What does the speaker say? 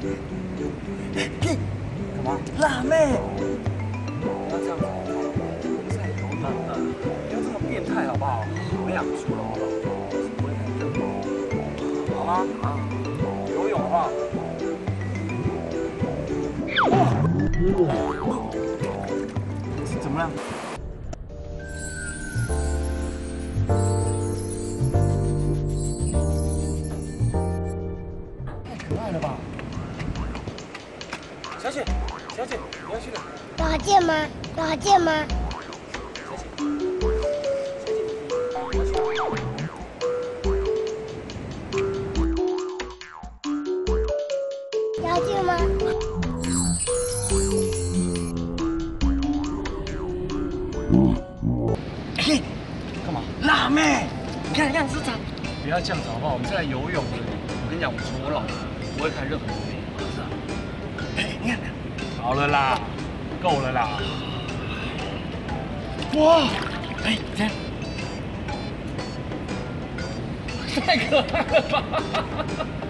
干嘛？ 辣妹。 不要这样子好不好？我们是来游泳的，不要这么变态好不好？我养猪了好不好？是不会太热，好吗？啊，游泳好不好？怎么样？太可爱了吧！小姐，小姐，你要去哪？ 有见吗？有见吗？ 小姐，小姐， 有见吗？ 嘿，干嘛？ 辣妹，你看，你看，市场。 不要这样子好不好？我们是来游泳的。我跟你讲，我从我老婆不会看任何的电影。是啊。 哎，你看， 好了啦，够了啦。 哇，哎，这样， 太可爱了吧！